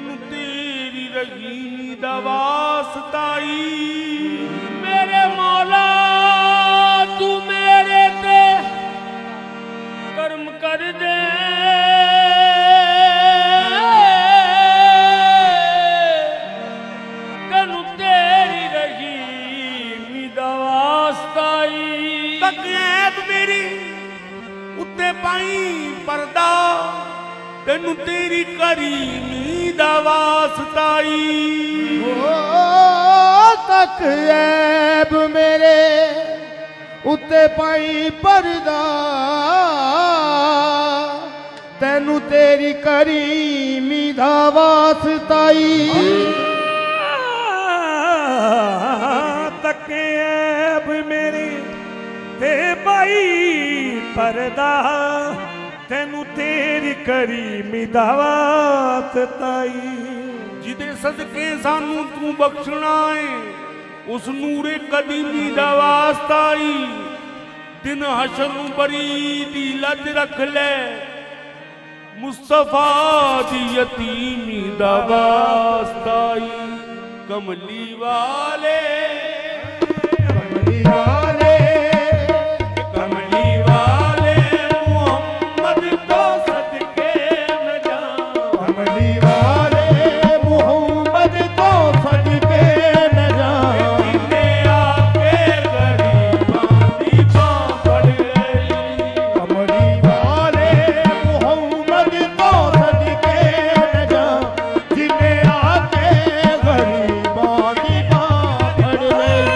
तेनू तेरी रहीमी दा वास्ताई मेरे मौला तू मेरे ते कर्म कर दे तेनू तेरी रहीमी दा वास्ताई तक ऐब मेरी उत्ते पाई पर्दा तेनू तेरी करीमी दा वास्ताई तक ऐब मेरे उत्ते पाई पर्दा तेनू तेरी करीमी दा वास्ताई तक ऐब मेरे ते पाई पर्दा तेनू तेरी करीमी दा वास्ताई जिदे सदके सानू तू बख्शना है उस नूरे कदीमी दा वास्ताई दिन हशर नू बरी दी लज रख ले मुस्तफा दी यतीमी दा वास्ताई कमली वाले कमली वाले कमली वाले मोहम्मद को सदके न जा कमली वाले मोहम्मद को सदके न जा जिन्ने आके गरीबां दी बांह फड़ गई कमली वाले मोहम्मद को सदके न जा जिन्ने आके गरीबां दी बांह फड़ गई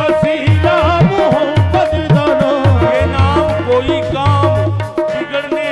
कोई काम बिगड़ने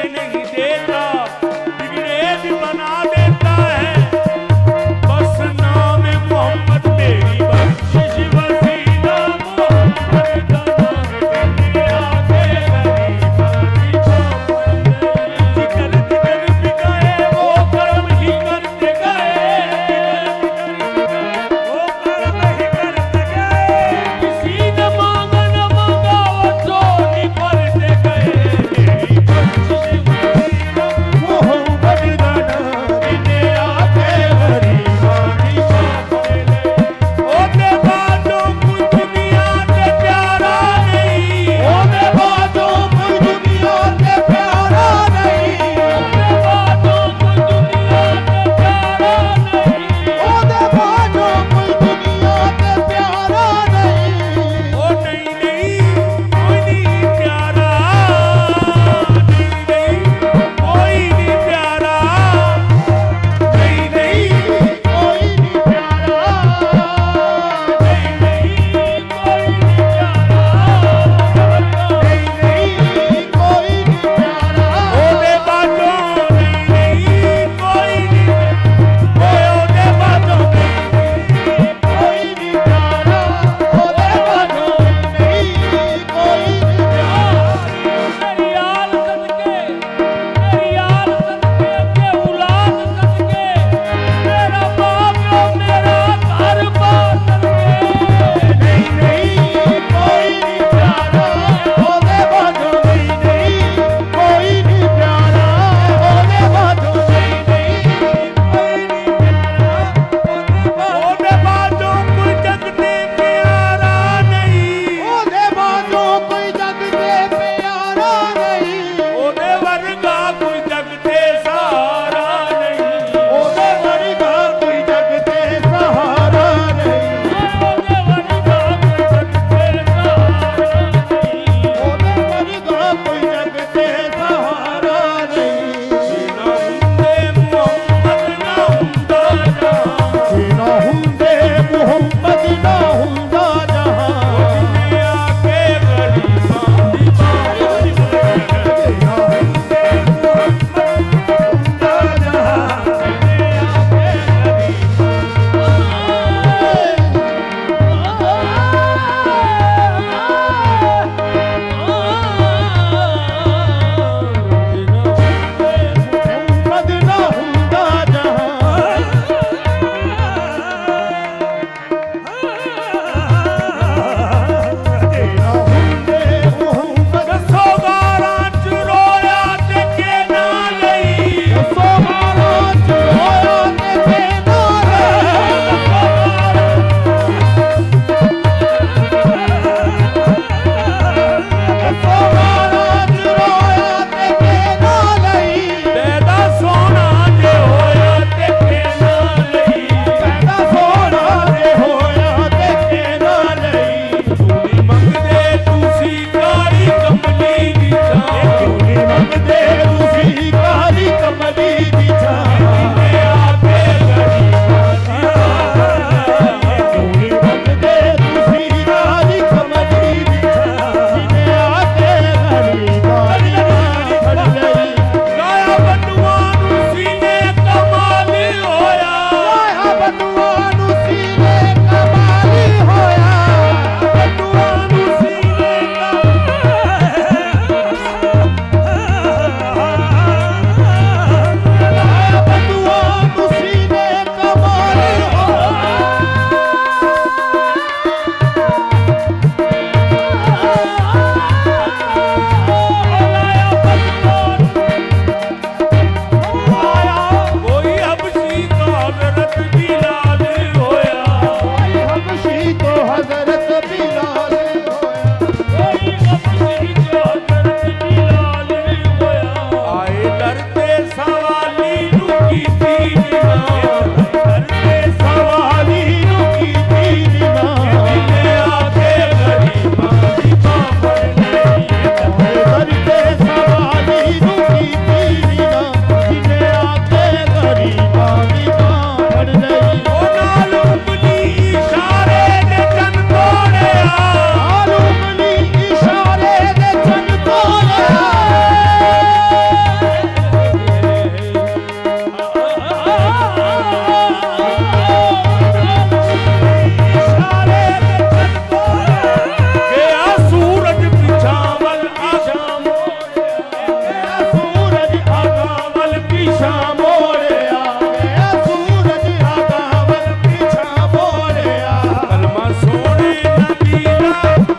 पीछा मोड़या सूरज आगावल पीछा मोड़या कलमा सोने नबी दा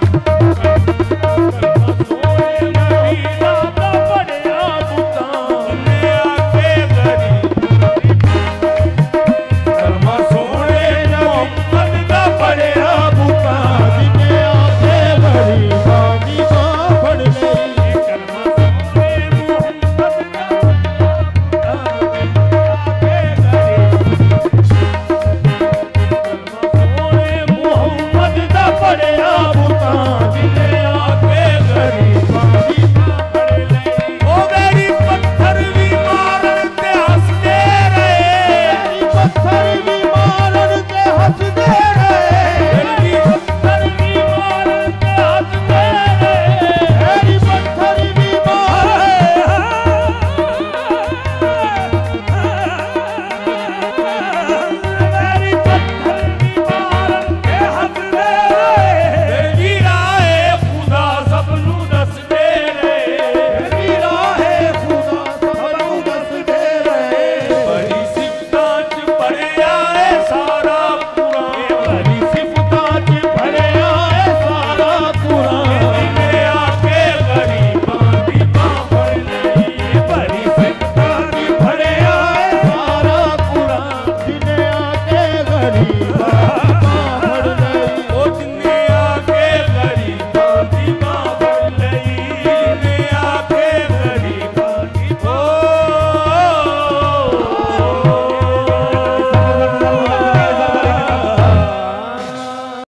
पढ़या बुता ने आके गरीब कलमा सोने मोहम्मद दा पढ़या बुता जिने आके गरीबां दी बां फड़ लई कलमा सोने मोहम्मद दा आके गरीब मोहम्मद दा पढ़या बुता जिने आके गरीबां दी बां फड़ लई ओ मेरी पत्थर भी मारन ते हंसदे रहे पत्थर भी मारन ते हंसदे रहे मेरी पत्थर भी मारन ते हंसदे रहे मेरी पत्थर भी मेरी पत्थर भी मारन ते हंसदे रहे तेरी राहे खुदा सबनू दसदे रहे मेरी राहे खुदा सबनू दसदे रहे बड़ी सिफतां च पढ़िया है सारा कुरान बड़ी सिफतां च भरिया है सारा कुरान जिने आके गरीबां दी बां फड़ लई बड़ी सिफतां च भरिया है सारा कुरान जिने आके गरीबां